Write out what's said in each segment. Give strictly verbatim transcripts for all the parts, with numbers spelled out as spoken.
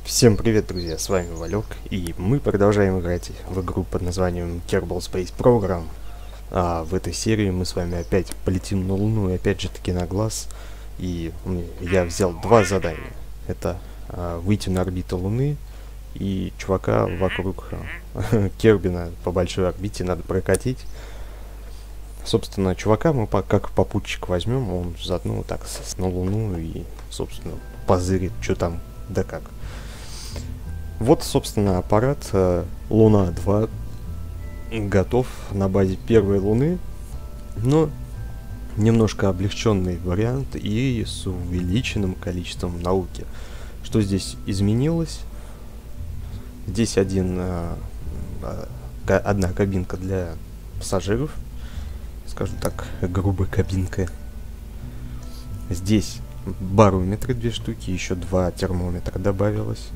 Всем привет, друзья, с вами Валек, и мы продолжаем играть в игру под названием Kerbal Space Program. А в этой серии мы с вами опять полетим на Луну, и опять же таки на глаз. И я взял два задания. Это а, выйти на орбиту Луны, и чувака вокруг а, Кербина по большой орбите надо прокатить. Собственно, чувака мы по, как попутчик возьмем, он заодно так с, на Луну и, собственно, позырит, что там да как. Вот, собственно, аппарат э, Луна два готов на базе первой Луны, но немножко облегченный вариант и с увеличенным количеством науки. Что здесь изменилось? Здесь один, э, э, одна кабинка для пассажиров, скажем так, грубая кабинка. Здесь барометры две штуки, еще два термометра добавилось.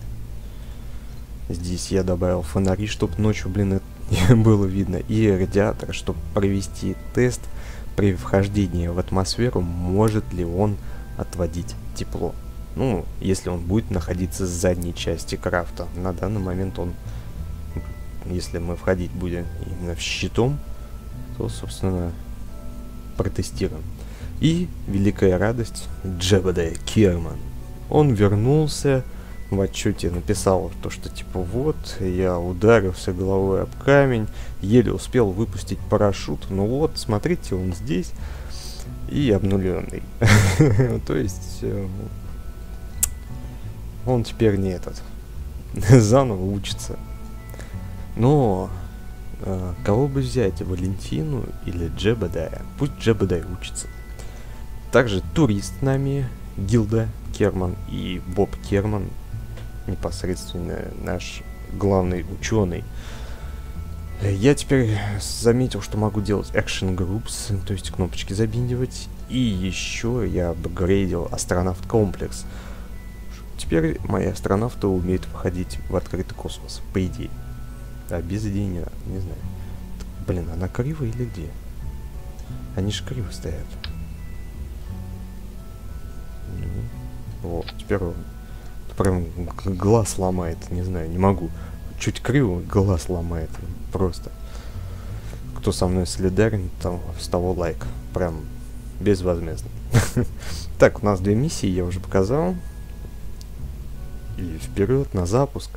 Здесь я добавил фонари, чтобы ночью, блин, было видно, и радиатор, чтобы провести тест при вхождении в атмосферу, может ли он отводить тепло. Ну, если он будет находиться с задней части крафта. На данный момент он, если мы входить будем именно в щитом, то, собственно, протестируем. И великая радость, Джебедей Керман. Он вернулся. В отчете написал то, что типа вот, я ударился головой об камень, еле успел выпустить парашют, ну вот, смотрите, он здесь и обнуленный. То есть он теперь не этот, заново учится. Но кого бы взять, Валентину или Джебедая? Пусть Джебедай учится. Также турист с нами, Гилда Керман и Боб Керман, непосредственно наш главный ученый. Я теперь заметил, что могу делать action groups, то есть кнопочки забиндивать. И еще я апгрейдил астронавт комплекс. Теперь мои астронавты умеют выходить в открытый космос, по идее. А без идеи не, не знаю. Блин, она криво или где? Они же криво стоят. Ну, вот, теперь он прям глаз ломает, не знаю, не могу. Чуть криво, глаз ломает, просто. Кто со мной солидарен, там с того лайк. Прям безвозмездно. Так, у нас две миссии, я уже показал. И вперед на запуск.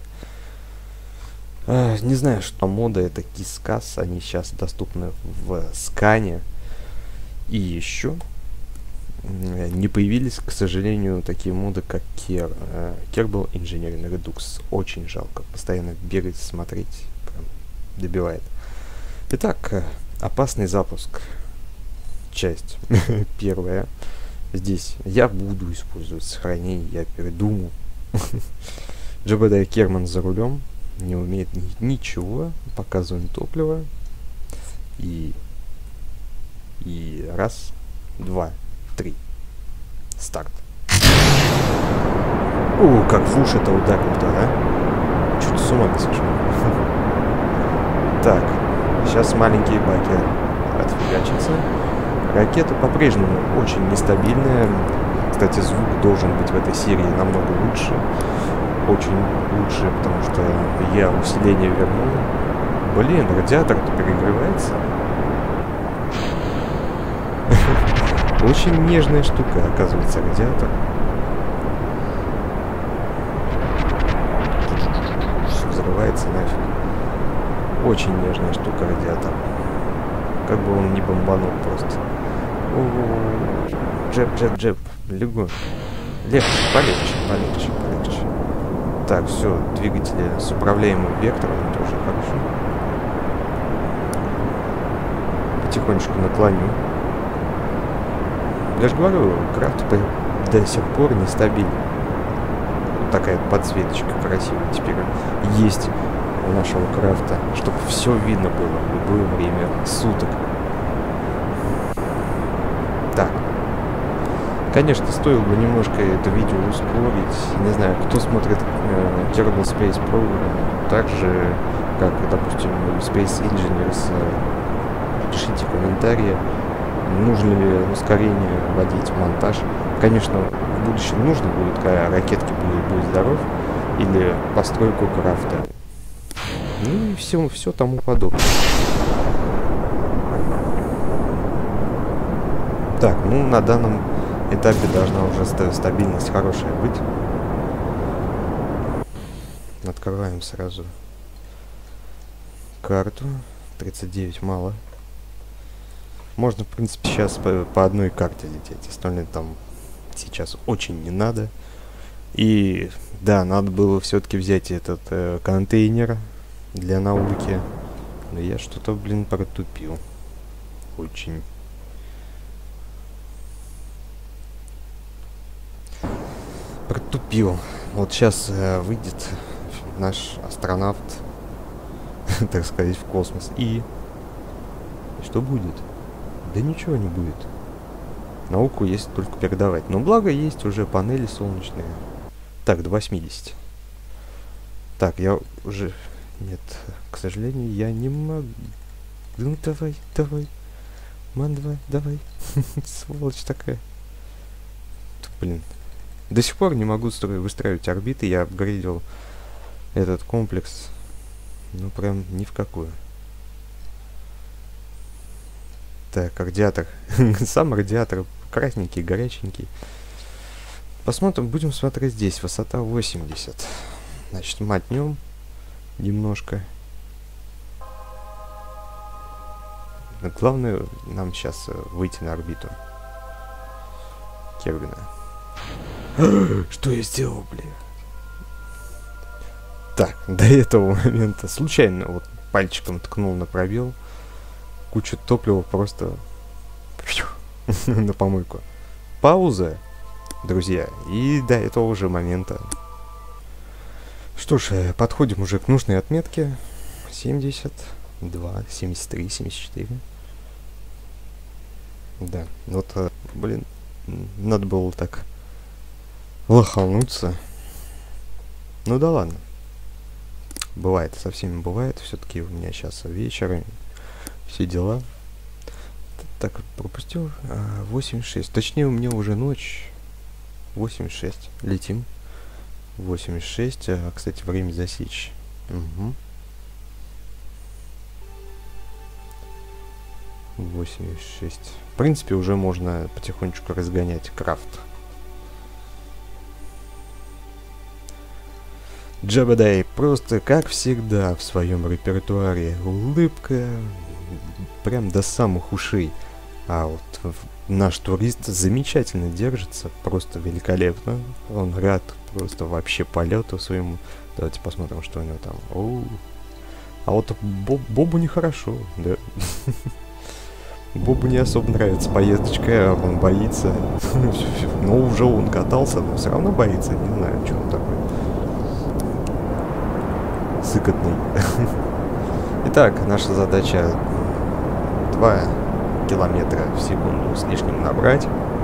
Не знаю, что мода, это Кискас, они сейчас доступны в скане. И еще не появились, к сожалению, такие моды, как Кер, Kerbal Engineering Redux. Очень жалко. Постоянно бегать, смотреть, прям добивает. Итак, опасный запуск. Часть первая. Здесь я буду использовать сохранение, я передумал. Джебедей Керман за рулем. Не умеет ни ничего. Показываем топливо. И... И раз, два, три. Старт. О, как в уши это ударил-то, а? Чуть с ума не сошел. Так, сейчас маленькие баки отфигачатся. Ракета по-прежнему очень нестабильная. Кстати, звук должен быть в этой серии намного лучше. Очень лучше, потому что я усиление вернул. Блин, радиатор-то перегревается. Очень нежная штука, оказывается, радиатор. Все взрывается нафиг. Очень нежная штука, радиатор. Как бы он не бомбанул просто. О-о-о. Джеб, джеб, джеб. Легко. Легче, полегче, полегче, полегче. Так, все, двигатели с управляемым вектором, тоже хорошо. Потихонечку наклоню. Я же говорю, крафт до сих пор нестабильный. Вот такая подсветочка красивая теперь есть у нашего крафта, чтобы все видно было в любое время суток. Так. Конечно, стоило бы немножко это видео ускорить. Не знаю, кто смотрит э, Kerbal Space Program, так же, как, допустим, Space Engineers, э, пишите комментарии. Нужно ли ускорение вводить в монтаж. Конечно, в будущем нужно будет, когда ракетки будет, будет здоров. или постройку крафта. Ну и все, все тому подобное. Так, ну на данном этапе должна уже стабильность хорошая быть. Открываем сразу карту. тридцать девять мало. Можно, в принципе, сейчас по, по одной карте лететь. Остальное там сейчас очень не надо. И да, надо было все-таки взять этот э, контейнер для науки. Но я что-то, блин, протупил. Очень. Протупил. Вот сейчас э, выйдет наш астронавт, так сказать, в космос. И что будет? Да ничего не будет. Науку есть только передавать. Но благо есть уже панели солнечные. Так, до восьмидесяти. Так, я уже... Нет, к сожалению, я не могу... Ну давай, давай. Ман, давай, давай. Сволочь такая. Блин. До сих пор не могу строить, выстраивать орбиты. Я апгрейдил этот комплекс. Ну прям ни в какую. Так, радиатор. Сам радиатор красненький, горяченький. Посмотрим, будем смотреть здесь. Высота восемьдесят. Значит, мотнем немножко. Но главное нам сейчас выйти на орбиту Кербина. Что я сделал, блин? Так, до этого момента случайно вот пальчиком ткнул на пробел. Куча топлива просто на помойку. Пауза, друзья. И до этого уже момента. Что ж, подходим уже к нужной отметке. семьдесят два, семьдесят три, семьдесят четыре. Да, вот, блин, надо было так лохануться. Ну да ладно. Бывает, со всеми бывает. Все-таки у меня сейчас вечер. Все дела. Так, пропустил. А, восемьдесят шесть. Точнее, у меня уже ночь. восемьдесят шесть. Летим. восемьдесят шесть. А, кстати, время засечь. Угу. восемьдесят шесть. В принципе, уже можно потихонечку разгонять крафт. Джабадай просто, как всегда, в своем репертуаре. Улыбка прям до самых ушей. А вот наш турист замечательно держится, просто великолепно. Он рад просто вообще полету своему. Давайте посмотрим, что у него там. Оу. А вот Боб, Бобу нехорошо, да. Бобу не особо нравится поездочка, он боится. Но уже он катался, но все равно боится. Не знаю, что он такой сыкотный. Итак, наша задача два километра в секунду с лишним набрать.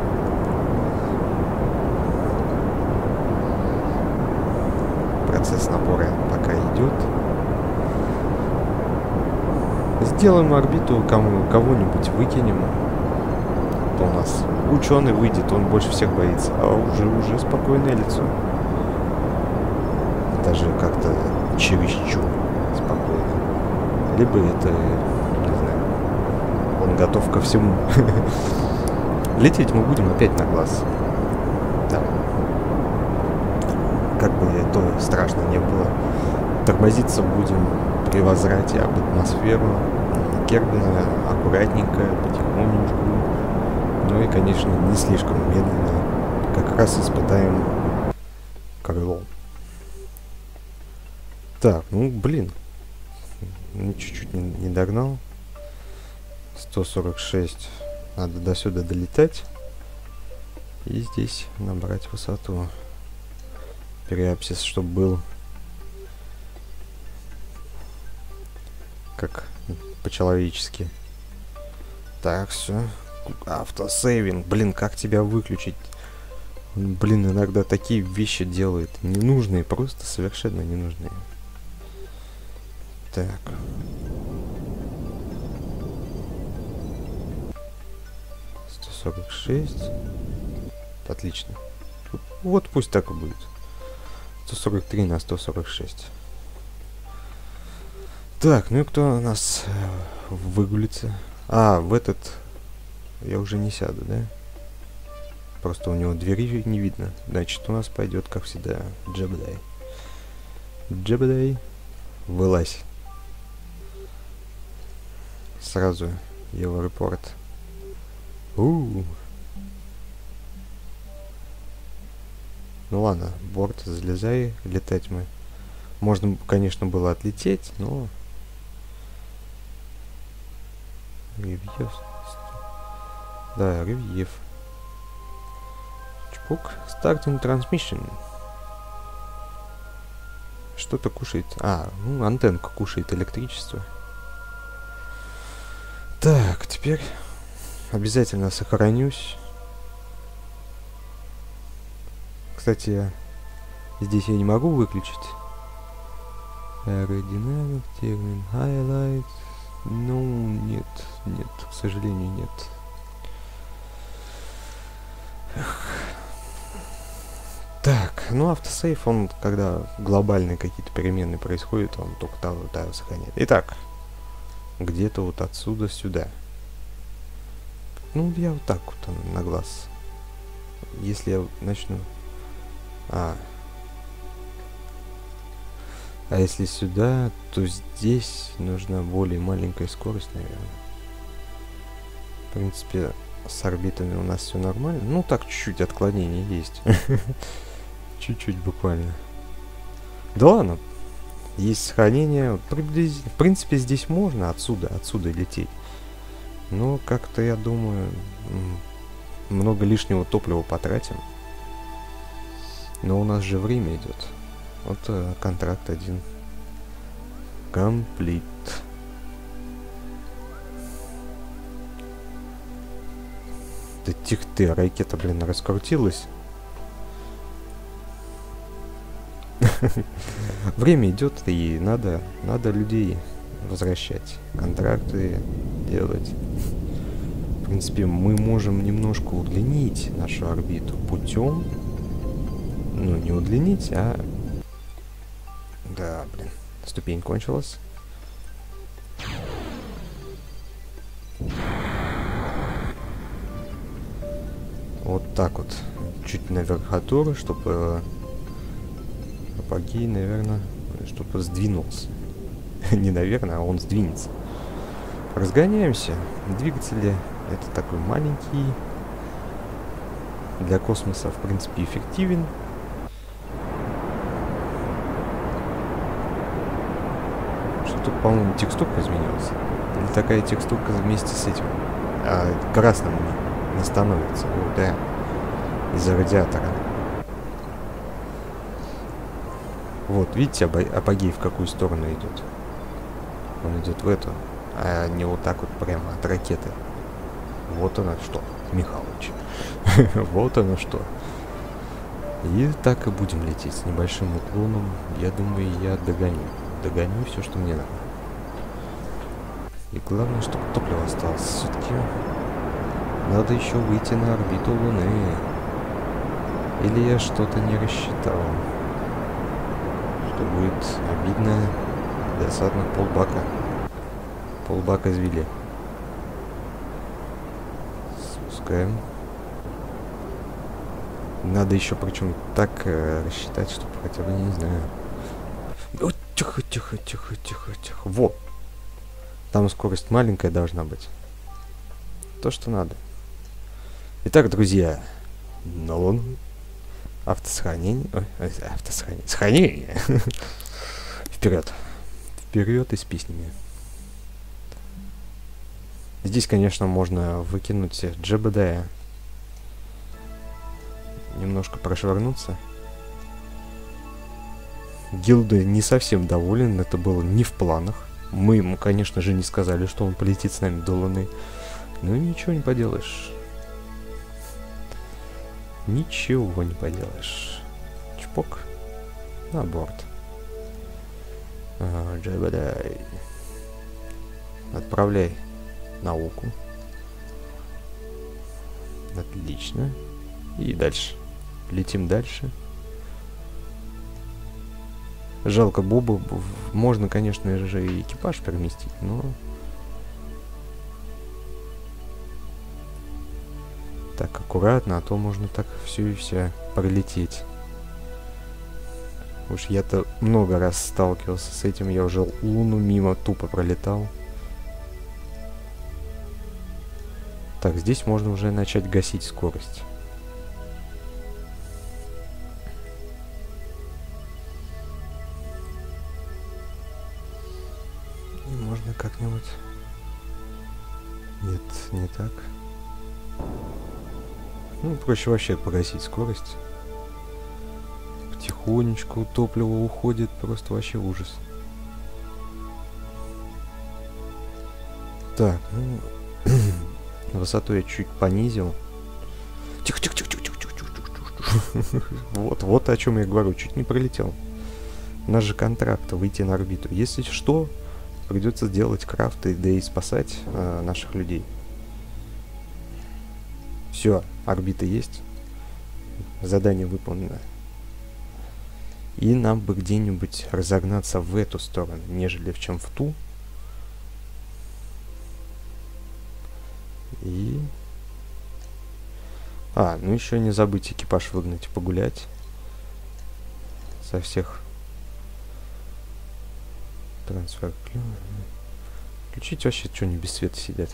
Процесс набора пока идет. Сделаем орбиту, кому, кого-нибудь выкинем. То у нас ученый выйдет, он больше всех боится. А уже, уже спокойное лицо. Даже как-то чересчур спокойно. Либо это, не знаю, он готов ко всему. Лететь мы будем опять на глаз. Да. Как бы это страшно не было. Тормозиться будем при возврате об атмосферу. Кербина аккуратненько, потихонечку. Ну и, конечно, не слишком медленно. Как раз испытаем крыло. Так, ну блин. Ну, чуть-чуть не, не догнал. сто сорок шесть. Надо до сюда долетать. И здесь набрать высоту. Периапсис, чтобы был как по-человечески. Так, все. Автосейвинг. Блин, как тебя выключить? Блин, иногда такие вещи делают. Ненужные, просто совершенно ненужные. Так. сто сорок шесть. Отлично. Вот пусть так и будет. сто сто сорок три на сто сорок шесть. Так, ну и кто у нас выгулится? А, в этот я уже не сяду, да? Просто у него двери не видно. Значит, у нас пойдет, как всегда, Джебедай. Джебедай, вылазь. Сразу его репорт. У-у-у. Ну ладно, борт, залезай, летать мы. Можно, конечно, было отлететь, но... Ревьев. Да, ревьев. Чпок. Starting transmission. Что-то кушает. А, ну, антенка кушает электричество. Так, теперь обязательно сохранюсь. Кстати, здесь я не могу выключить. Aerodynamic, термин, highlight. Ну, нет, нет, к сожалению, нет. Эх. Так, ну автосейв, он, когда глобальные какие-то перемены происходят, он только там вот так сохраняет. Итак, где-то вот отсюда сюда. Ну, я вот так вот на глаз. Если я начну... А. А если сюда, то здесь нужна более маленькая скорость, наверное. В принципе, с орбитами у нас все нормально. Ну, так чуть-чуть отклонение есть. Чуть-чуть буквально. Да ладно. Есть сохранение. В принципе, здесь можно отсюда, отсюда лететь. Но как-то, я думаю, много лишнего топлива потратим. Но у нас же время идет. Вот э, контракт один. Комплит. Да тихо ты, ракета, блин, раскрутилась. Время идет, и надо, надо людей возвращать. Контракты делать. В принципе, мы можем немножко удлинить нашу орбиту путем. Ну, не удлинить, а... Да, блин. Ступень кончилась. Вот так вот. Чуть на верхотуры, чтобы... Апогей, наверное, чтобы сдвинулся. Не наверное, а он сдвинется. Разгоняемся. Двигатели это такой маленький. Для космоса, в принципе, эффективен. Что-то, по-моему, текстурка изменилась. Или такая текстурка вместе с этим. А, красным не, не становится. О, да. Из-за радиатора. Вот, видите, апогей в какую сторону идет? Он идет в эту, а не вот так вот прямо от ракеты. Вот оно что, Михалыч. Вот оно что. И так и будем лететь с небольшим уклоном. Я думаю, я догоню. Догоню все, что мне надо. И главное, чтобы топливо осталось. Все-таки надо еще выйти на орбиту Луны. Или я что-то не рассчитал. Что будет обидно. Досадно полбака. Полбака извели. Спускаем. Надо еще причем так э, рассчитать, чтобы хотя бы, не знаю. О, тихо, тихо, тихо, тихо, тихо. Вот. Там скорость маленькая должна быть. То, что надо. Итак, друзья. На Луну. Автосохранение. Ой, автосохранение. Сохранение. Вперед. Вперед и с песнями. Здесь, конечно, можно выкинуть Джебедая. Немножко прошвырнуться. Гилды не совсем доволен. Это было не в планах. Мы ему, конечно же, не сказали, что он полетит с нами до Луны. Но ничего не поделаешь. Ничего не поделаешь. Чпок. На борт. А, Джебедай. Отправляй науку. Отлично. И дальше. Летим дальше. Жалко Боба. Можно, конечно же, и экипаж переместить, но... Так, аккуратно, а то можно так все и вся пролететь. Уж я-то много раз сталкивался с этим, я уже Луну мимо тупо пролетал. Так, здесь можно уже начать гасить скорость. И можно как-нибудь... Нет, не так. Ну, проще вообще погасить скорость. Потихонечку топливо уходит, просто вообще ужас. Так, ну... Высоту я чуть понизил. Тихо, тихо, тихо, тихо, тихо, тихо, тихо, тихо. Вот, вот о чем я говорю, чуть не пролетел. У нас же контракт выйти на орбиту. Если что, придется сделать крафты, да и спасать э, наших людей. Все, орбита есть. Задание выполнено. И нам бы где-нибудь разогнаться в эту сторону, нежели в чем в ту. И... А, ну еще не забыть экипаж выгнать и погулять. Со всех... Трансфер. Включить вообще, что они без света сидят.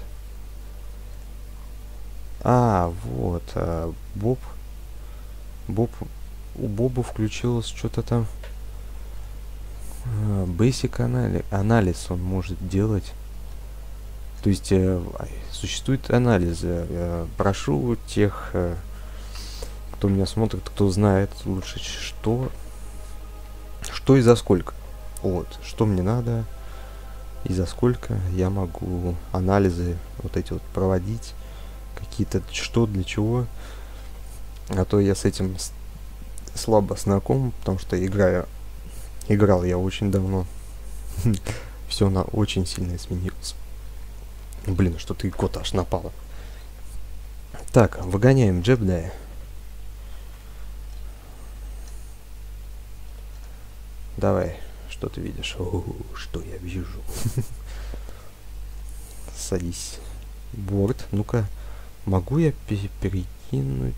А, вот, а, Боб. Боб. У Боба включилось что-то там. А, basic анали анализ он может делать. То есть э, существуют анализы. Э, прошу тех, э, кто меня смотрит, кто знает лучше, что, что и за сколько. Вот, что мне надо и за сколько я могу анализы вот эти вот проводить. Какие-то что, для чего. А то я с этим с слабо знаком, потому что играю, играл я очень давно. Все на очень сильно изменилось. Блин, что-то и кот аж напало. Так, выгоняем Джебедая. Давай, что ты видишь? О, что я вижу? Садись. Борт. Ну-ка, могу я перекинуть...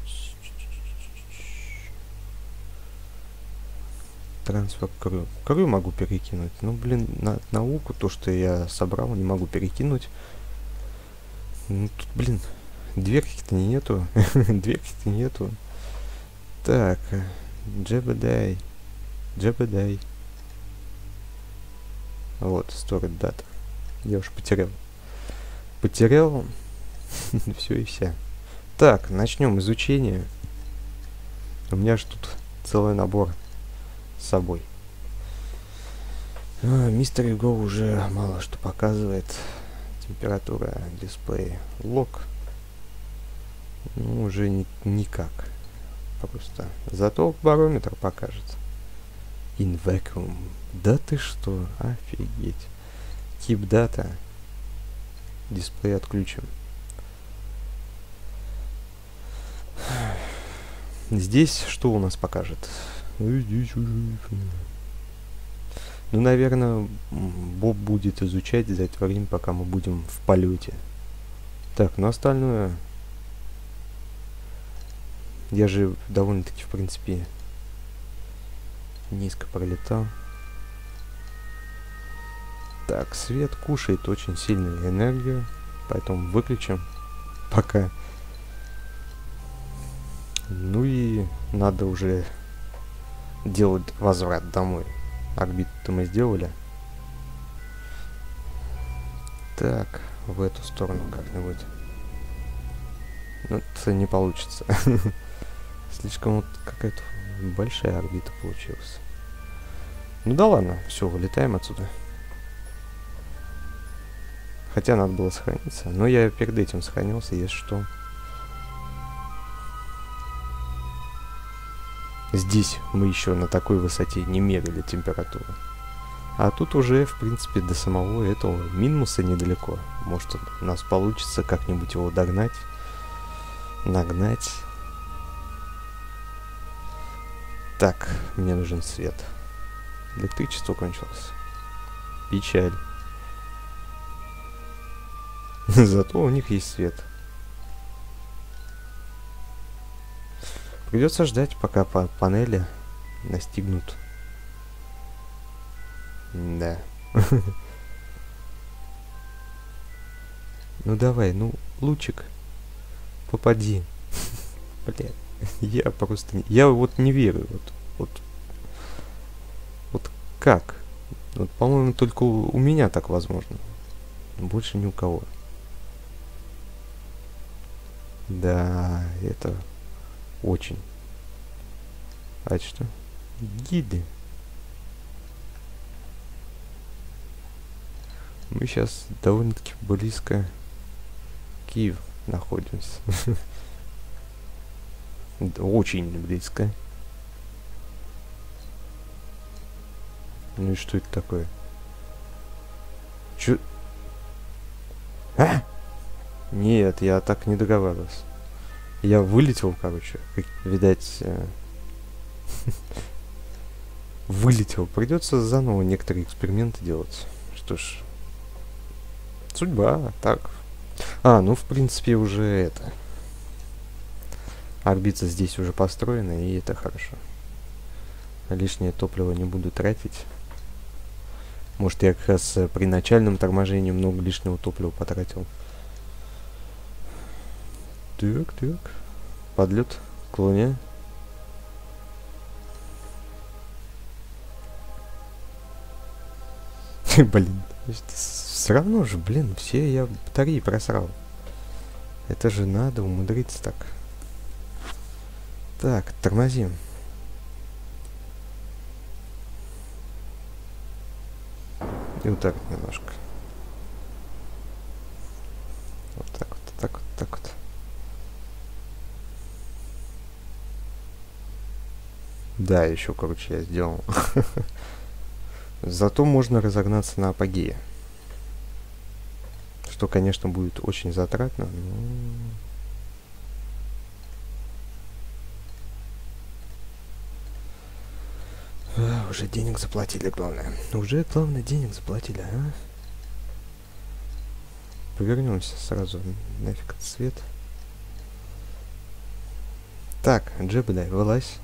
Трансфер крю. Крю могу перекинуть. Ну, блин, на науку, то, что я собрал, не могу перекинуть. Ну, тут, блин, дверки-то нету. Дверки-то нету. Так, Джебедай. Джебедай. Вот, stored data. Я уж потерял. Потерял. Все и вся. Так, начнем изучение. У меня же тут целый набор с собой. Mystery Go уже мало что показывает. Температура дисплея лог. Ну, уже ни никак. Просто. Зато барометр покажет. In vacuum. Да ты что? Офигеть. Keep data. Дисплей отключим. Здесь что у нас покажет? Здесь уже... Ну, наверное, Боб будет изучать за это время, пока мы будем в полете. Так, ну остальное... Я же довольно-таки, в принципе, низко пролетал. Так, свет кушает очень сильную энергию, поэтому выключим пока. Ну и надо уже делать возврат домой. Орбиту-то мы сделали. Так, в эту сторону как-нибудь. Ну, это не получится. Слишком вот какая-то большая орбита получилась. Ну да ладно, все, вылетаем отсюда. Хотя надо было сохраниться. Но я перед этим сохранился, если что. Здесь мы еще на такой высоте не мерили температуру. А тут уже, в принципе, до самого этого минуса недалеко. Может, у нас получится как-нибудь его догнать, нагнать. Так, мне нужен свет. Электричество кончилось. Печаль. Зато у них есть свет. Придется ждать, пока по панели настигнут. Да. Ну давай, ну, лучик. Попади. Бля. Я просто... Не... Я вот не верю. Вот, вот, вот как? Вот, по-моему, только у, у меня так возможно. Больше ни у кого. Да, это очень. А это что? Гиды. Мы сейчас довольно-таки близко к Киеву находимся. Очень близко. Ну и что это такое? Чё? А? Нет, я так не договаривался. Я вылетел, короче. Видать... Э... вылетел. Придется заново некоторые эксперименты делать. Что ж... Судьба, так. А, ну, в принципе, уже это... Орбита здесь уже построена, и это хорошо. Лишнее топливо не буду тратить. Может, я как раз при начальном торможении много лишнего топлива потратил. Так, так. Подлет к Луне. Блин. Все равно же, блин, все я батареи просрал. Это же надо умудриться так. Так, тормозим. И вот так немножко. Вот так вот, так вот, так вот. Да, еще, короче, я сделал. Зато можно разогнаться на апогее. Что, конечно, будет очень затратно, но... А, уже денег заплатили, главное. Уже, главное, денег заплатили, а? Повернемся сразу. Нафиг этот свет. Так, Джебедай, вылазь.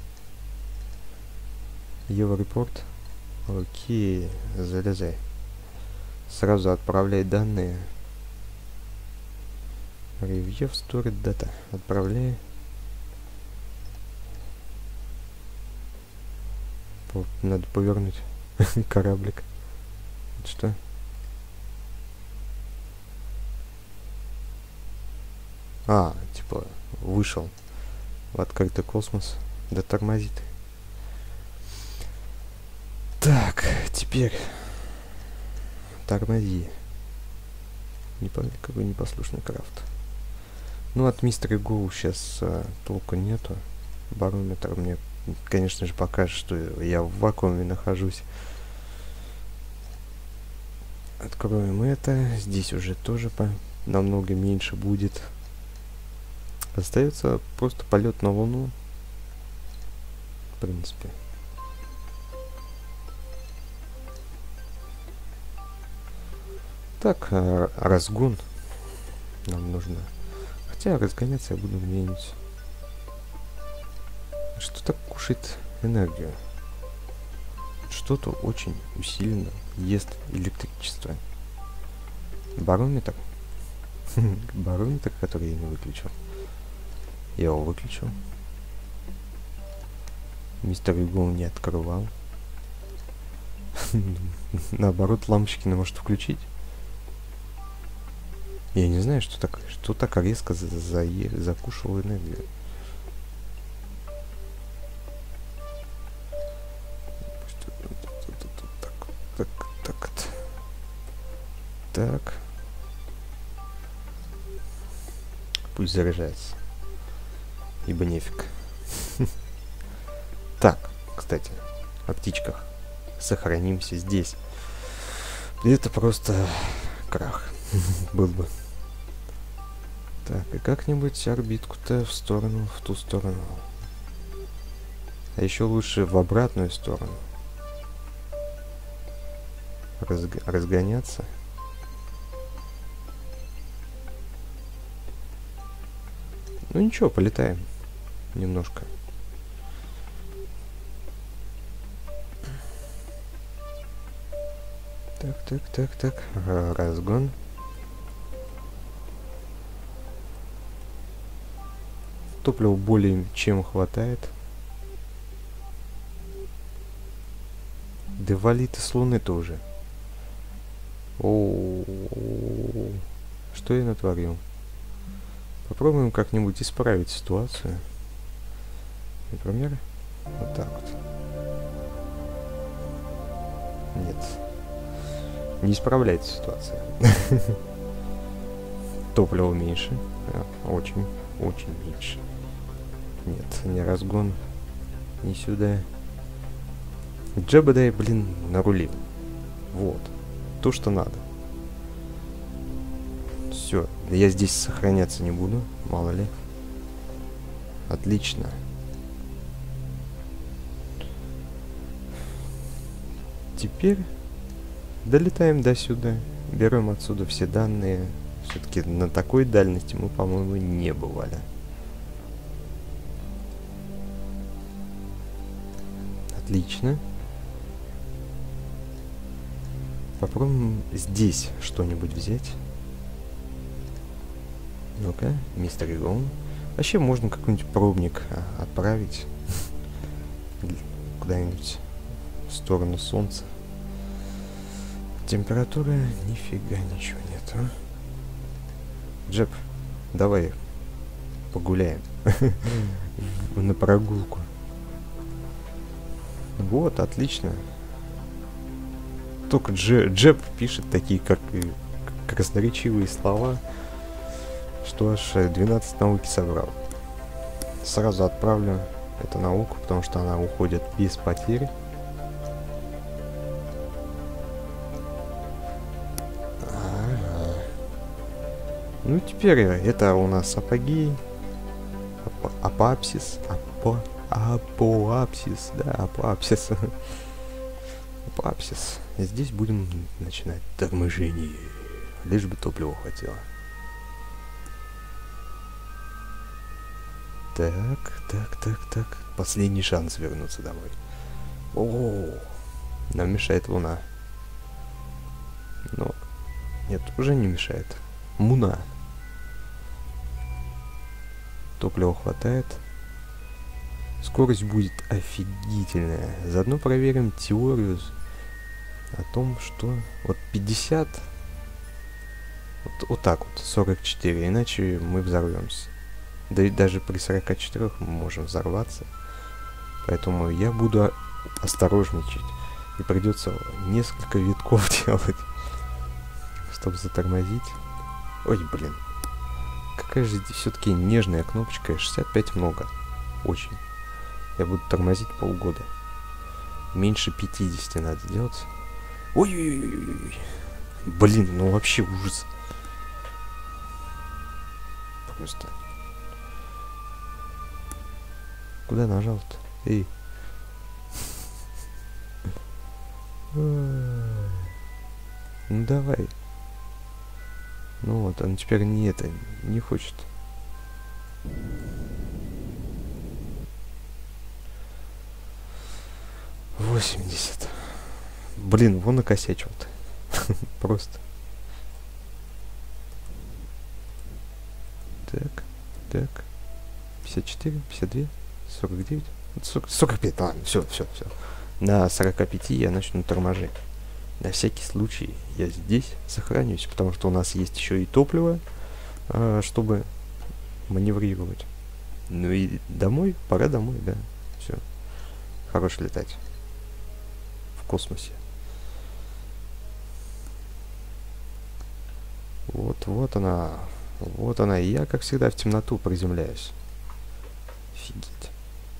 Еврорепорт. Окей, залезай. Сразу отправляй данные. Review Stored Data. Отправляй. Надо повернуть кораблик. Это что? А, типа, вышел в открытый космос. Да тормозит. Так, теперь тормози. Не помню, какой непослушный крафт. Ну, от мистера Гоу сейчас а, толку нету. Барометр мне, конечно же, покажет, что я в вакууме нахожусь. Откроем это. Здесь уже тоже по намного меньше будет. Остается просто полет на Луну. В принципе. Так, а, разгон нам нужно. Хотя разгоняться я буду где-нибудь. Что-то кушает энергию. Что-то очень усиленно ест электричество. Барометр. Барометр, который я не выключил. Я его выключил. Мистер Югол не открывал. Наоборот, лампочки может включить. Я не знаю, что так, что так резко за, за, закушал энергию. Так, так, так, так. Пусть заряжается. Ибо нефиг. Так, кстати, о птичках. Сохранимся здесь. Это просто крах был бы. Так, и как-нибудь орбитку-то в сторону, в ту сторону. А еще лучше в обратную сторону. разг разгоняться. Ну ничего, полетаем немножко. Так, так, так, так. Разгон. Топлива более чем хватает. Да вали ты с луны-то уже. О-о-о-о. Что я натворил? Попробуем как-нибудь исправить ситуацию. Например, вот так вот. Нет. Не исправляется ситуация. Топлива меньше. Очень, очень меньше. Нет, не разгон. Не сюда. Джебедай, блин, нарулил. Вот. То, что надо. Все. Я здесь сохраняться не буду. Мало ли. Отлично. Теперь долетаем до сюда. Берем отсюда все данные. Все-таки на такой дальности мы, по-моему, не бывали. Отлично. Попробуем здесь что-нибудь взять. Ну-ка, мистер Игон. Вообще можно какой-нибудь пробник а, отправить куда-нибудь в сторону солнца. Температура, нифига ничего нет, а? Джеб, давай погуляем на прогулку. Вот, отлично. Только Джеб пишет такие, как красноречивые слова, что аж двенадцать науки собрал. Сразу отправлю эту науку, потому что она уходит без потерь. Ага. Ну теперь это у нас апогей, ап апоапсис, апо апоапсис, да, апоапсис. Апоапсис. И здесь будем начинать торможение, лишь бы топлива хватило. Так, так, так, так. Последний шанс вернуться домой. О, нам мешает луна. Но нет, уже не мешает. Муна. Топлива хватает. Скорость будет офигительная. Заодно проверим теорию о том, что вот пятьдесят, вот, вот так вот, сорок четыре, иначе мы взорвемся. Да и даже при сорока четырёх мы можем взорваться. Поэтому я буду осторожничать. И придется несколько витков делать, чтобы затормозить. Ой, блин. Какая же здесь все-таки нежная кнопочка. шестьдесят пять много. Очень. Я буду тормозить полгода. Меньше пятидесяти надо сделать. Ой-ой-ой-ой. Блин, ну вообще ужас. Просто. Куда нажал-то? Эй. Ну давай. Ну вот, он теперь не это, не хочет. восемьдесят. Блин, вон накосячил-то. Просто. Так, так. пятьдесят четыре, пятьдесят два, сорок девять, сорок, сорок пять. Ладно, все, все, все. На сорока пяти я начну торможить. На всякий случай я здесь сохранюсь, потому что у нас есть еще и топливо, а, чтобы маневрировать. Ну и домой, пора домой, да. Все. Хорош летать. В космосе. Вот, вот она. Вот она. И я, как всегда, в темноту приземляюсь. Офигеть.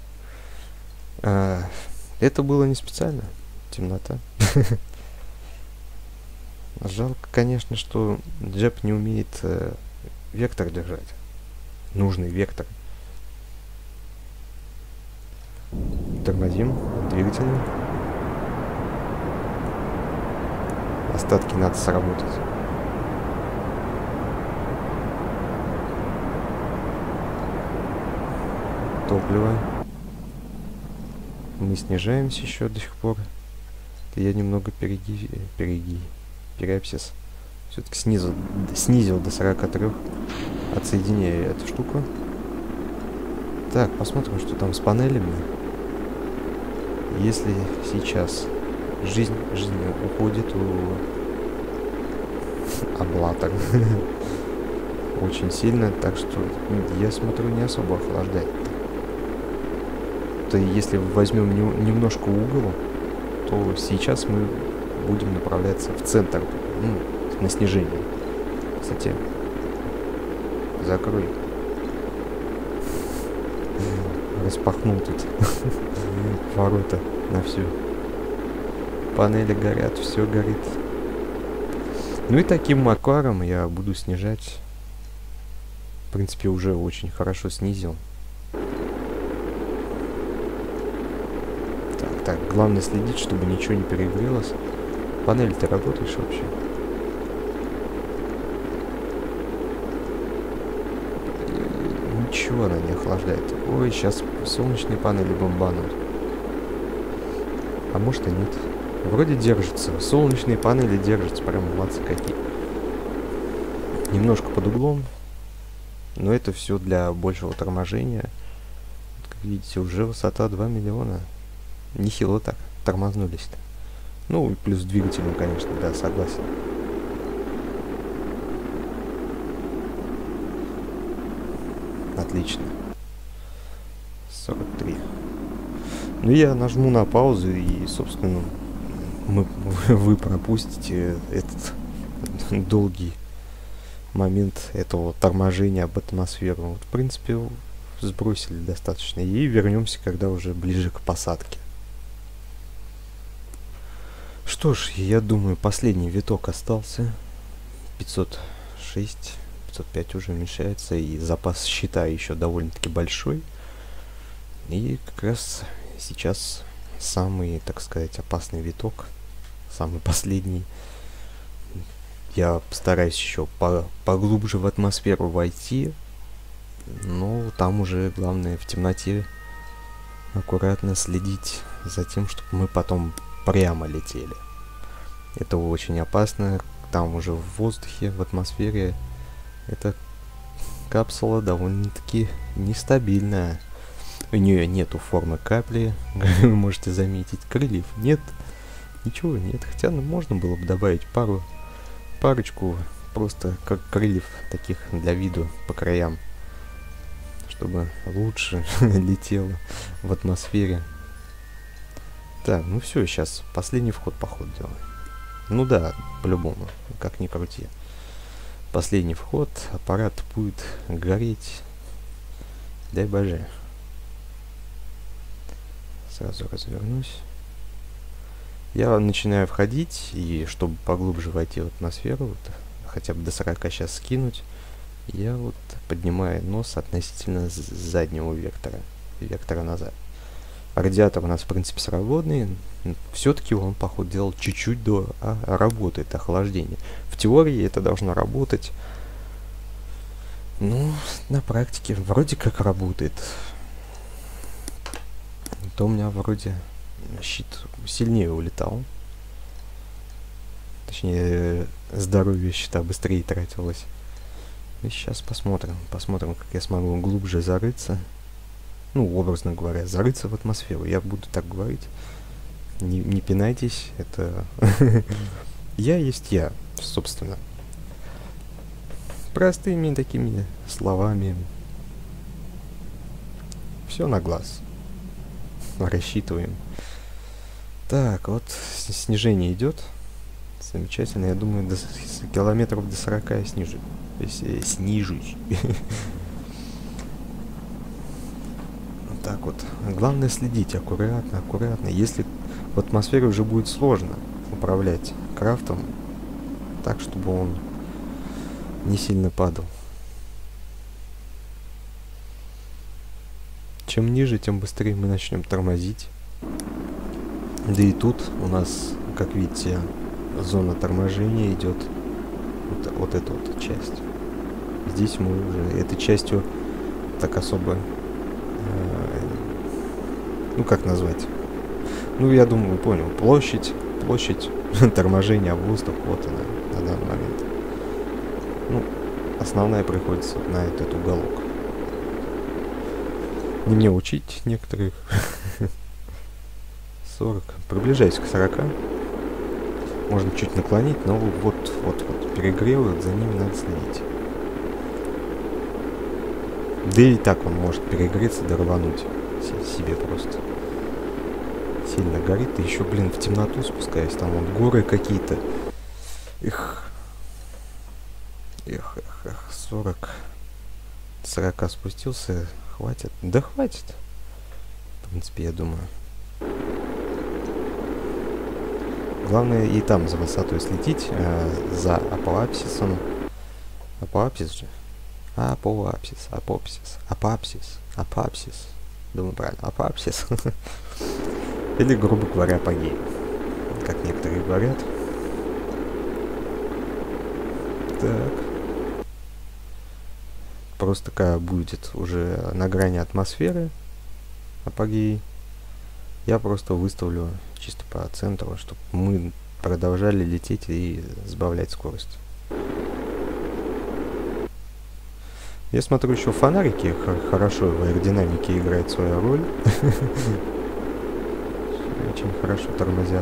А, это было не специально. Темнота. Жалко, конечно, что Джеб не умеет э, вектор держать. Нужный вектор. Тормозим двигателем. Остатки надо сработать. Топливо. Мы снижаемся еще до сих пор. Я немного переги... переги... переапсис. Все-таки снизу... снизил до сорока трёх. Отсоединяю эту штуку. Так, посмотрим, что там с панелями. Если сейчас жизнь, жизнь уходит у облаток очень сильно, так что я смотрю, не особо охлаждает. То если возьмем не, немножко угол, то сейчас мы будем направляться в центр, ну, на снижение. Кстати, закрой. Распахнул тут ворота на всю. Панели горят, все горит. Ну и таким макаром я буду снижать. В принципе, уже очень хорошо снизил. Так, так, главное следить, чтобы ничего не перегрелось. Панель, ты работаешь вообще? Ничего она не охлаждает. Ой, сейчас солнечные панели бомбанут. А может и нет. Вроде держится. Солнечные панели держатся. Прям молодцы какие. Немножко под углом. Но это все для большего торможения. Как видите, уже высота два миллиона. Нехило так. Тормознулись-то. Ну и плюс двигателем, конечно, да, согласен. Отлично. сорок три. Ну, я нажму на паузу и, собственно, мы, вы пропустите этот долгий момент этого торможения об атмосферу. Вот, в принципе, сбросили достаточно. И вернемся, когда уже ближе к посадке. Что ж, я думаю, последний виток остался. пятьсот шесть. пятьсот пять уже уменьшается, и запас щита еще довольно-таки большой. И как раз сейчас самый, так сказать, опасный виток, самый последний. Я постараюсь еще по поглубже в атмосферу войти, но там уже главное в темноте аккуратно следить за тем, чтобы мы потом прямо летели. Это очень опасно, там уже в воздухе, в атмосфере. Эта капсула довольно-таки нестабильная. У нее нету формы капли, вы можете заметить. Крыльев нет, ничего нет. Хотя ну, можно было бы добавить пару, парочку просто как крыльев таких для виду по краям, чтобы лучше летело в атмосфере. Так, ну все, сейчас последний вход по ходу делаем. Ну да, по-любому, как ни крути. Последний вход, аппарат будет гореть. Дай боже. Сразу развернусь. Я начинаю входить, и чтобы поглубже войти в атмосферу, вот, хотя бы до сорока сейчас скинуть, я вот поднимаю нос относительно заднего вектора, вектора назад. Радиатор у нас, в принципе, свободный. Все-таки он, походу, делал чуть-чуть до а, работает охлаждение. В теории это должно работать. Ну, на практике вроде как работает. То у меня вроде щит сильнее улетал. Точнее, здоровье щита быстрее тратилось. И сейчас посмотрим. Посмотрим, как я смогу глубже зарыться. Ну, образно говоря, зарыться в атмосферу. Я буду так говорить. Не, не пинайтесь, это... Я есть я, собственно. Простыми такими словами. Все на глаз. Рассчитываем. Так, вот снижение идет. Замечательно. Я думаю, до километров до сорока я снижу. То есть я снижусь. Так вот. Главное следить аккуратно, аккуратно. Если в атмосфере уже будет сложно управлять крафтом, так, чтобы он не сильно падал. Чем ниже, тем быстрее мы начнем тормозить. Да и тут у нас, как видите, зона торможения идет вот, вот эта вот часть. Здесь мы уже этой частью так особо, э, ну как назвать? Ну я думаю, понял. Площадь, площадь торможения в воздух, вот она на данный момент. Ну, основная приходится на этот уголок. Не мне учить некоторых. сорок. Приближаюсь к сорока. Можно чуть наклонить, но вот, вот, вот, перегрел, за ним надо следить. Да и так он может перегреться, да рвануть себе просто. Сильно горит, и еще, блин, в темноту спускаюсь, там вот горы какие-то. Эх. Эх, эх, эх, сорок. сорока спустился, хватит? Да хватит. В принципе, я думаю. Главное и там за высотой следить, э, за апоапсисом. Апоапсис же? Апоапсис, апопсис, апапсис, апапсис. Думаю, правильно, апапсис. Или, грубо говоря, апогей, как некоторые говорят. Так. Просто когда будет уже на грани атмосферы апогей, я просто выставлю чисто по центру, чтобы мы продолжали лететь и сбавлять скорость. Я смотрю, еще фонарики хорошо в аэродинамике играют свою роль. Очень хорошо тормозят.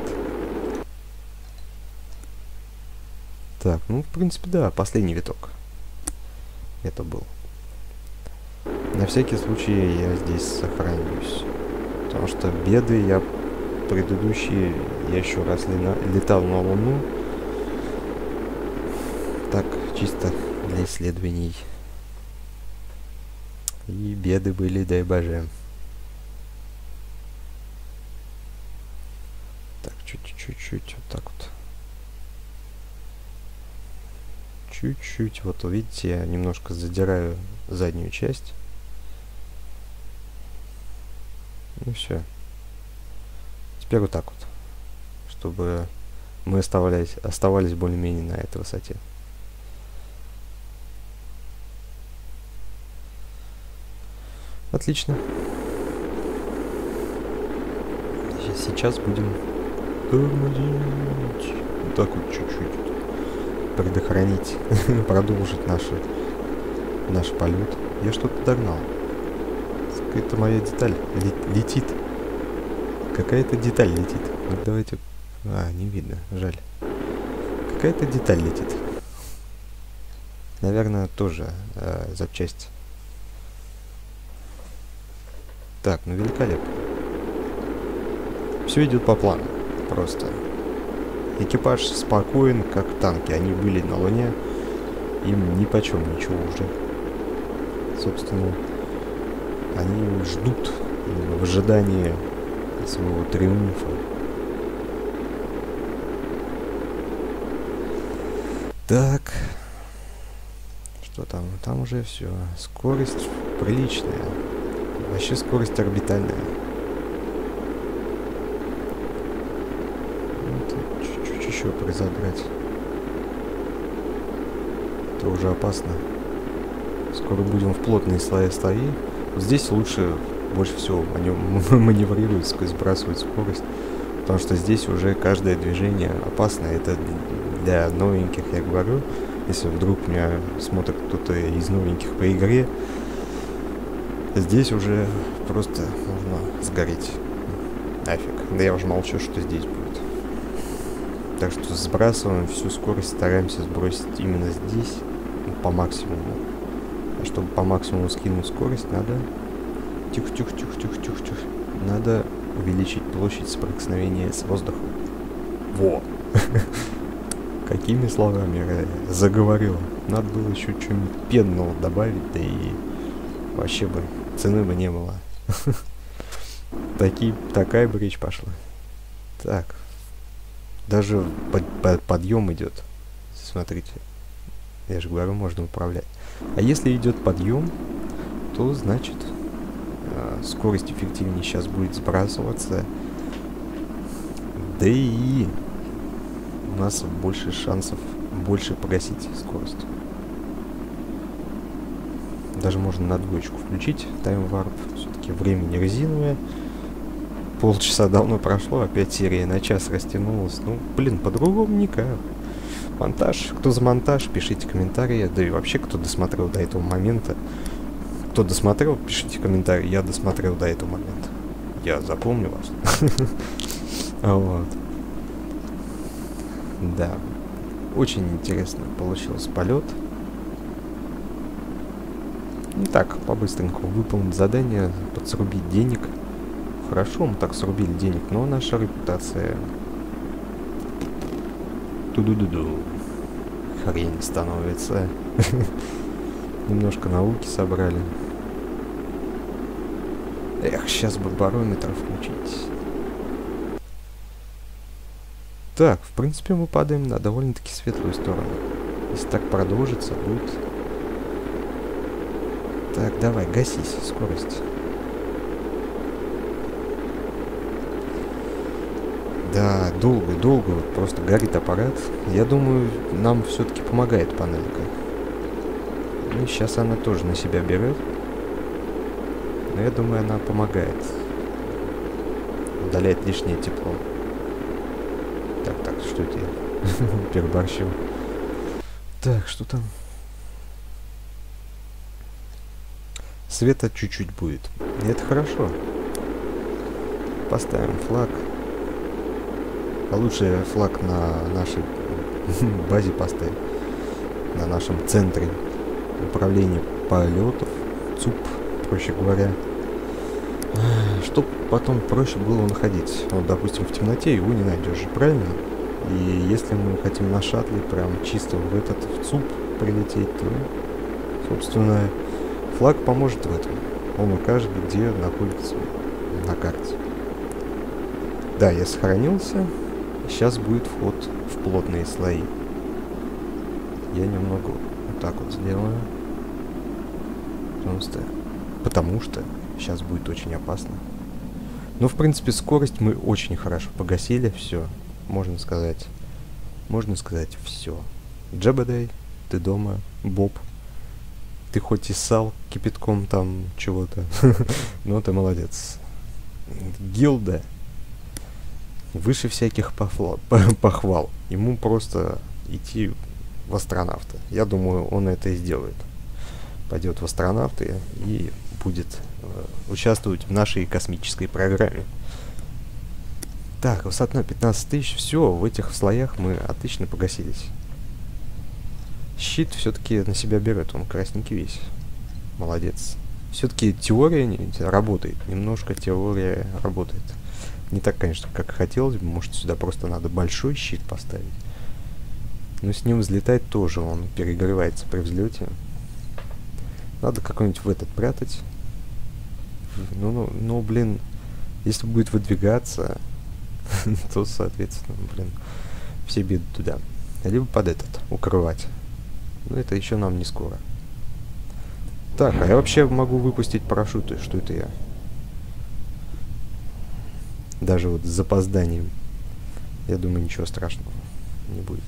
Так, ну, в принципе, да, последний виток. Это был. На всякий случай я здесь сохранюсь. Потому что беды я предыдущие, я еще раз летал на Луну. Так, чисто для исследований. И беды были, дай боже. Так, чуть-чуть, вот так вот. Чуть-чуть, вот видите, я немножко задираю заднюю часть. И все. Теперь вот так вот. Чтобы мы оставались, оставались более-менее на этой высоте. Отлично. Сейчас будем тормозить. Вот так вот чуть-чуть. Предохранить. Продолжить наш, наш полет. Я что-то догнал. Какая-то моя деталь летит. Какая-то деталь летит. Вот давайте... А, не видно. Жаль. Какая-то деталь летит. Наверное, тоже э, запчасть. Так, ну великолепно. Все идет по плану. Просто. Экипаж спокоен, как танки. Они были на Луне. Им нипочем ничего уже. Собственно, они ждут в ожидании своего триумфа. Так. Что там? Там уже все. Скорость приличная. Вообще скорость орбитальная. Чуть-чуть еще призадрать. Это уже опасно. Скоро будем в плотные слои слои. Вот здесь лучше больше всего маневрировать, сбрасывать скорость. Потому что здесь уже каждое движение опасно. Это для новеньких, я говорю. Если вдруг меня смотрит кто-то из новеньких по игре, здесь уже просто можно сгореть. Нафиг. Да я уже молчу, что здесь будет. Так что сбрасываем всю скорость, стараемся сбросить именно здесь по максимуму. А чтобы по максимуму скинуть скорость, надо... Тихо-тихо-тихо-тихо-тихо-тихо. Надо увеличить площадь соприкосновения с воздухом. Во! Какими словами я заговорил. Надо было еще что-нибудь пенного добавить, да и вообще бы цены бы не было. Такие, такая бы речь пошла. Так. Даже под, под, подъем идет. Смотрите. Я же говорю, можно управлять. А если идет подъем, то значит э, скорость эффективнее сейчас будет сбрасываться. Да и у нас больше шансов, больше погасить скорость. Даже можно на двоечку включить тайм-варп. Все-таки время не резиновое. Полчаса давно прошло, опять серия на час растянулась. Ну, блин, по-другому никак. Монтаж. Кто за монтаж, пишите комментарии. Да и вообще, кто досмотрел до этого момента. Кто досмотрел, пишите комментарии. Я досмотрел до этого момента. Я запомню вас. Вот. Да. Очень интересно получился полет. Ну так, по-быстренькому выполнить задание, подсрубить денег. Хорошо, мы так срубили денег, но наша репутация... Ту-ду-ду-ду. Хрень становится. Немножко науки собрали. Эх, сейчас бы барометр включить. Так, в принципе, мы падаем на довольно-таки светлую сторону. Если так продолжится, будет... Так, давай, гасись, скорость. Да, долго-долго вот просто горит аппарат. Я думаю, нам все-таки помогает панелька. Ну, сейчас она тоже на себя берет. Но я думаю, она помогает. Удаляет лишнее тепло. Так, так, что это я переборщил? Так, что там? Света чуть-чуть будет. И это хорошо. Поставим флаг. А лучше флаг на нашей базе поставить. На нашем центре управления полетов. ЦУП, проще говоря. Чтобы потом проще было находить. Вот, допустим, в темноте его не найдешь же, правильно? И если мы хотим на шаттле прям чисто в этот в ЦУП прилететь, то, собственно, флаг поможет в этом. Он укажет, где находится на карте. Да, я сохранился. Сейчас будет вход в плотные слои. Я немного вот так вот сделаю. Потому что, потому что сейчас будет очень опасно. Но, в принципе, скорость мы очень хорошо погасили. Все, можно сказать. Можно сказать все. Джабадай, ты дома, Боб. Ты хоть и ссал кипятком там чего-то, но ты молодец. Гилда выше всяких похвал, похвал. Ему просто идти в астронавты. Я думаю, он это и сделает. Пойдет в астронавты и будет э, участвовать в нашей космической программе. Так, высота пятнадцать тысяч. Все, в этих слоях мы отлично погасились. Щит все-таки на себя берет, он красненький весь. Молодец. Все-таки теория не, работает. Немножко теория работает. Не так, конечно, как хотелось бы. Может, сюда просто надо большой щит поставить. Но с ним взлетать тоже. Он перегревается при взлете. Надо какой-нибудь в этот прятать. Ну, ну, ну, блин. Если будет выдвигаться, то, соответственно, блин, все беды туда. Либо под этот укрывать. Но это еще нам не скоро. Так, а я вообще могу выпустить парашюты. Что это я? Даже вот с запозданием. Я думаю, ничего страшного не будет.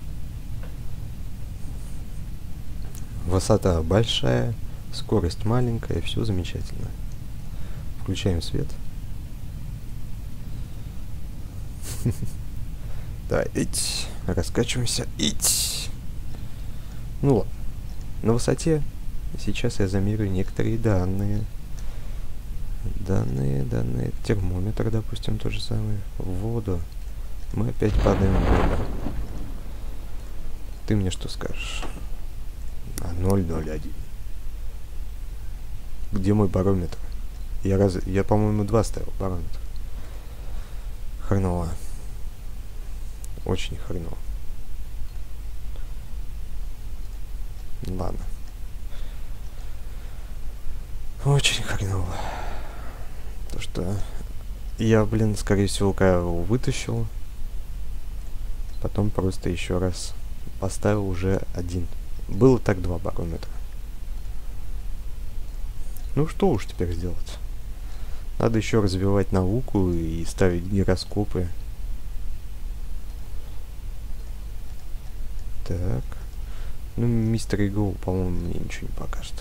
Высота большая, скорость маленькая, все замечательно. Включаем свет. Да, ить, раскачиваемся, ить. Ну ладно. На высоте сейчас я замерю некоторые данные. Данные, данные. Термометр, допустим, то же самое. В воду. Мы опять падаем в воду. Ты мне что скажешь? А, ноль ноль один. Где мой барометр? Я, раз... я по-моему, два ставил барометр. Хреново. Очень хреново. Ладно. Очень хреново. То, что я, блин, скорее всего, когда его вытащил, потом просто еще раз поставил уже один. Было так два барометра. Ну что уж теперь сделать? Надо еще развивать науку и ставить гироскопы. Так. Ну, мистер Игл, по-моему, мне ничего не покажет.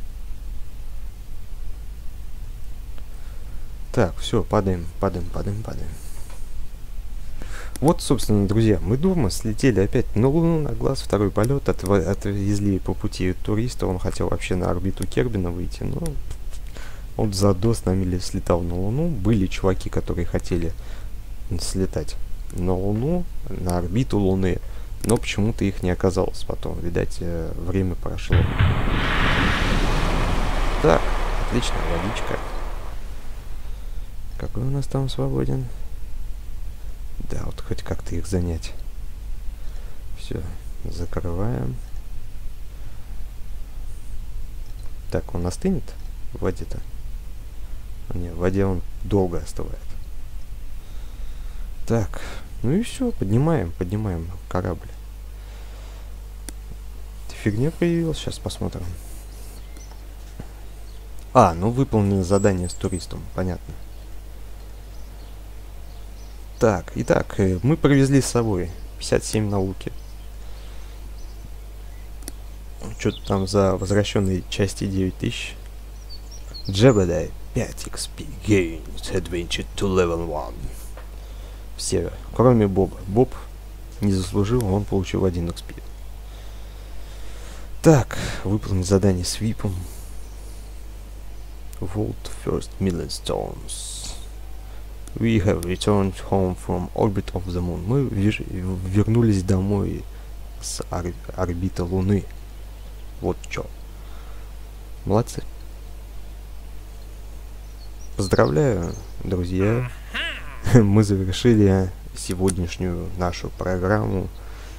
Так, все, падаем, падаем, падаем, падаем. Вот, собственно, друзья, мы дома слетели опять на Луну, на глаз, второй полет, отв отвезли по пути туриста, он хотел вообще на орбиту Кербина выйти, но он заодно с нами слетал на Луну. Были чуваки, которые хотели слетать на Луну, на орбиту Луны, но почему-то их не оказалось потом, видать, время прошло. Так, отлично, водичка. Какой у нас там свободен? Да, вот хоть как-то их занять. Все, закрываем. Так, он остынет в воде-то? Не, в воде он долго остывает. Так, ну и все, поднимаем, поднимаем корабль. Фигня появилась, сейчас посмотрим. А, ну выполнено задание с туристом, понятно. Так, итак, мы привезли с собой пятьдесят семь науки. Что-то там за возвращенные части девять тысяч. Джебедай пять икс пи Gains Adventure to Level один. Все, кроме Боба. Боб не заслужил, он получил один икс пи. Так, выполнить задание с випом. Vault First Million Stones. We have returned home from orbit of the moon. Мы вернулись домой с ор орбиты Луны. Вот чё. Молодцы. Поздравляю, друзья. Мы завершили сегодняшнюю нашу программу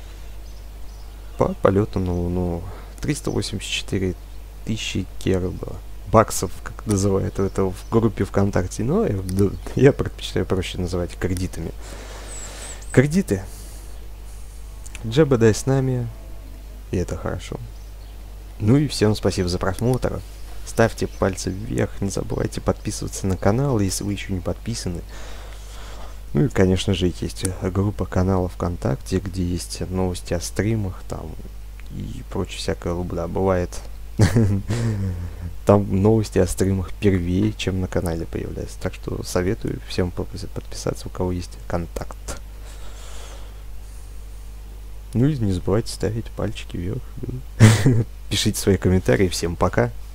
по полету на Луну. триста восемьдесят четыре тысячи керба. Баксов, как называют это в группе ВКонтакте, но я, я предпочитаю проще называть кредитами. Кредиты. Джебедай с нами, и это хорошо. Ну и всем спасибо за просмотр. Ставьте пальцы вверх, не забывайте подписываться на канал, если вы еще не подписаны. Ну и, конечно же, есть группа канала ВКонтакте, где есть новости о стримах там и прочее всякое лабуда. Бывает... Там новости о стримах первее, чем на канале появляются. Так что советую всем подписаться, у кого есть контакт. Ну и не забывайте ставить пальчики вверх. Пишите свои комментарии. Всем пока.